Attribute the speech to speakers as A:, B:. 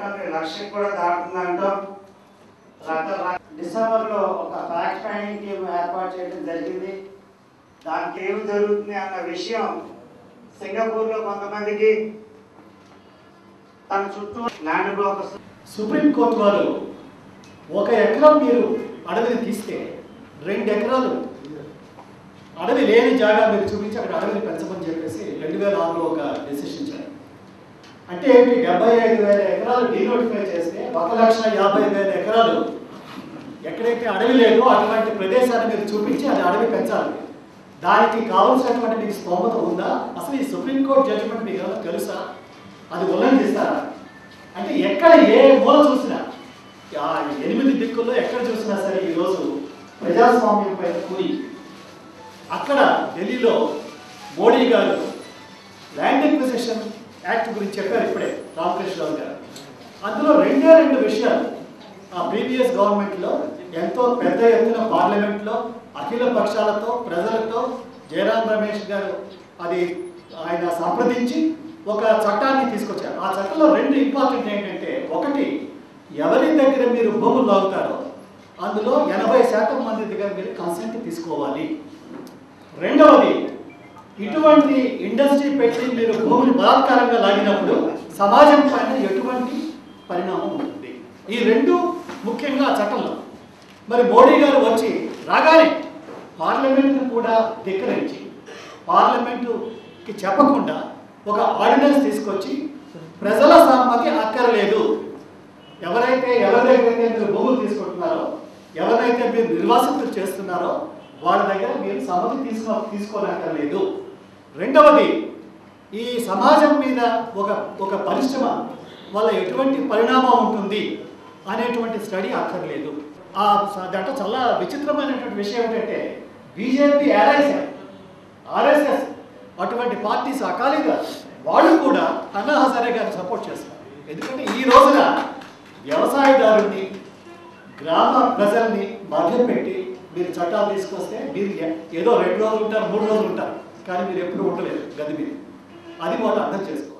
A: ఏకంగా 1,00,000 కూడా దాటుతుందంటాం. డిసెంబర్లో ఒక ఫ్యాక్ట్ ఫైండింగ్ టీం ఏర్పాటు చేయడం జరిగింది. దానికి ఏమి జరుగుతుంది అన్న విషయం సింగపూర్లో కొంతమందికి తన చుట్టూ ల్యాండ్ బ్రోకర్స్.
B: సుప్రీంకోర్టు వారు 1 ఎకరం మీరు అడవిని తీస్తే 2 ఎకరాలు అడవి లేని జాగా మీరు చూపించి అక్కడ అడవిని పెంచమని చెప్పేసి 2006లో ఒక డెసిషన్ ఇచ్చారు. అంటే 75,000 ఎకరాలు డీనోటిఫై చేస్తే 1,50,000 ఎకరాలు ఎక్కడైతే అడవి లేదో అటువంటి ప్రదేశాన్ని మీరు చూపించి అది అడవి పెంచాలి. దానికి కావాల్సినటువంటి మీకు స్తోమత ఉందా? అసలు ఈ సుప్రీంకోర్టు జడ్జిమెంట్ మీకు ఏమైనా తెలుసా? అది ఉల్లంఘిస్తారా? అంటే ఎక్కడ ఏ మూల చూసినా 8 దిక్కుల్లో ఎక్కడ చూసినా సరే ఈరోజు ప్రజాస్వామ్యం పైన కూలి. అక్కడ ఢిల్లీలో మోడీ గారు ల్యాండ్ ఎక్విజిషన్ యాక్ట్ గురించి చెప్పారు ఇప్పుడే రామకృష్ణరావు గారు. అందులో 2 విషయాలు ఆ ప్రీవియస్ గవర్నమెంట్లో ఎంతో పెద్ద ఎత్తున పార్లమెంట్లో అఖిల పక్షాలతో ప్రజలతో జయరాం రమేష్ గారు ఆయన సంప్రదించి ఒక చట్టాన్ని తీసుకొచ్చారు. ఆ చట్టంలో 2 ఇంపార్టెంట్ ఏంటంటే, ఒకటి ఎవరి దగ్గర మీరు భూములు లాగుతారో అందులో 80% మంది దగ్గర మీరు కన్సెంట్ తీసుకోవాలి. రెండవది, ఇటువంటి ఇండస్ట్రీ పెట్టి మీరు భూమిని బలాత్కారంగా లాగినప్పుడు సమాజం పైన ఎటువంటి పరిణామం ఉంటుంది. ఈ 2 ముఖ్యంగా చట్టంలో. మరి మోడీ గారు వచ్చి రాగానే పార్లమెంట్ను కూడా ధిక్కరించి పార్లమెంటుకి చెప్పకుండా ఒక ఆర్డినెన్స్ తీసుకొచ్చి ప్రజల సమ్మతి అక్కర్లేదు, ఎవరి దగ్గరైతే మీరు భూములు తీసుకుంటున్నారో, ఎవరైతే మీరు నిర్వాసితులు చేస్తున్నారో వాళ్ళ దగ్గర మీరు సమ్మతి తీసుకోనక్కర్లేదు. రెండవది, ఈ సమాజం మీద ఒక పరిశ్రమ వల్ల ఎటువంటి పరిణామం ఉంటుంది అనేటువంటి స్టడీ అక్కర్లేదు. దాంట్లో చాలా విచిత్రమైనటువంటి విషయం ఏంటంటే, బీజేపీ ఆర్ఎస్ఎస్ అటువంటి పార్టీస్ అకాలీగా వాళ్ళు కూడా అన్నా హజారే గారిని సపోర్ట్ చేస్తారు. ఎందుకంటే ఈ రోజున వ్యవసాయదారుని గ్రామ ప్రజల్ని మభ్యపెట్టి మీరు చట్టాలు తీసుకొస్తే మీరు ఏదో 2 రోజులు ఉంటారు, 3 రోజులు ఉంటారు, కానీ మీరు ఎప్పుడు ఉండలేదు గది మీద. అది వాళ్ళు అర్థం చేసుకోవాలి.